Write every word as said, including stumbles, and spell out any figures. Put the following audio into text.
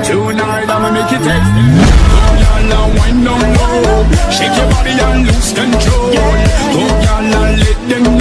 Tonight I'ma make it taste. Go y'all and wind down low. Shake your body and lose control. Go y'all and let them know.